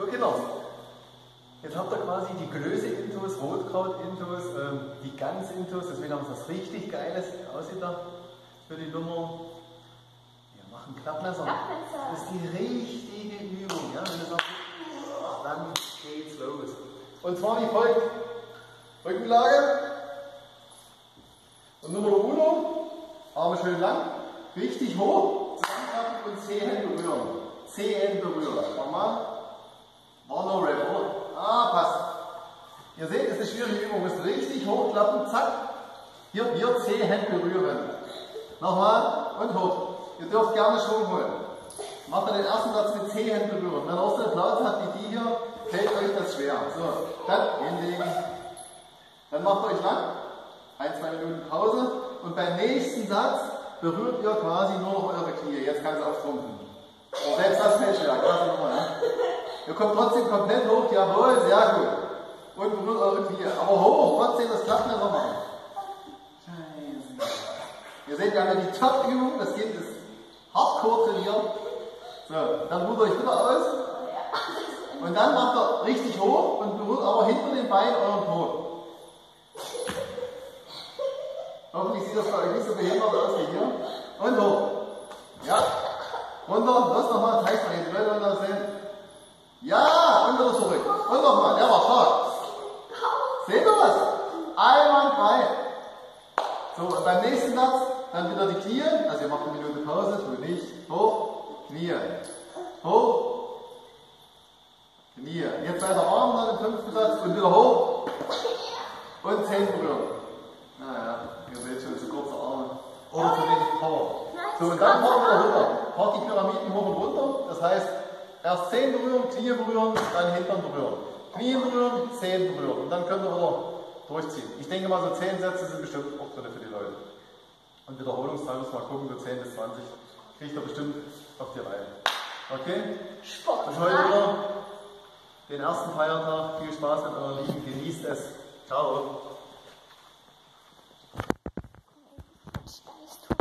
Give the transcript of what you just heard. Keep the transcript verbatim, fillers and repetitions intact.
So Kinder, jetzt habt ihr quasi die Größe-Intos, Rotkraut-Intos, ähm, die Gans-Intos, deswegen haben wir was richtig Geiles aussieht da für die Nummer. Wir machen Klappmesser. Das ist die richtige Übung. Ja? Wenn du sagst, dann geht's los. Und zwar wie folgt: Rückenlage und Nummer uno, Arme schön lang, richtig hoch, zusammenklappen und Zehen berühren. Zehen berühren. Nochmal. War no rap, oder? Ah, passt. Ihr seht, es ist eine schwierige Übung. Ihr müsst richtig hochklappen, zack. Hier, hier Zehen berühren. Nochmal und hoch. Ihr dürft gerne Schwung holen. Macht ihr den ersten Satz mit Zehen berühren. Wenn ihr auch so eine Plauze habt wie die hier, fällt euch das schwer. So, dann hinlegen. Dann macht ihr euch lang. Ein, zwei Minuten Pause. Und beim nächsten Satz berührt ihr quasi nur noch eure Knie. Jetzt kann es auftrumpfen. Selbst das fällt schwer. Quasi nochmal. Ne? Ihr kommt trotzdem komplett hoch. Jawohl, sehr gut. Und berührt eure Knie. Aber hoch, trotzdem das Klappmesser machen. Scheiße. Ihr seht, wir haben ja die Top-Übung. Das Kind ist hardcore trainiert. So, dann ruht euch wieder aus. Und dann macht er richtig hoch und berührt aber hinter den Beinen euren Po. Hoffentlich sieht das bei euch nicht so behindert aus wie hier. Und hoch. Ja. Runter. Los nochmal. Zeigt mal, die Leute wollen das sehen. Ja. Und wieder zurück. Und nochmal. Der war stark. Seht ihr was? Einwandfrei. So, und beim nächsten Satz dann wieder die Knie. Also ihr macht eine Minute Pause. Tu nicht. Hoch. Knie. Hoch. Knie. Jetzt weiter Arm dann im fünften Satz und wieder hoch. Und Zehen berühren. Naja, ihr seht schon, zu kurze Arme. Oder zu wenig Power. So, und dann fahren wir runter. Fahrt die Pyramiden hoch und runter. Das heißt, erst Zehen berühren, Knie berühren, dann Hintern berühren. Knie berühren, Zehen berühren. Und dann könnt ihr wieder durchziehen. Ich denke mal, so zehn Sätze sind bestimmt auch drin für die Leute. Und Wiederholungszahl müssen wir mal gucken, so zehn bis zwanzig. Kriegt ihr bestimmt auf die Reihe. Okay? Sport. Und heute wieder den ersten Feiertag. Viel Spaß mit euren Lieben. Genießt es. Ciao.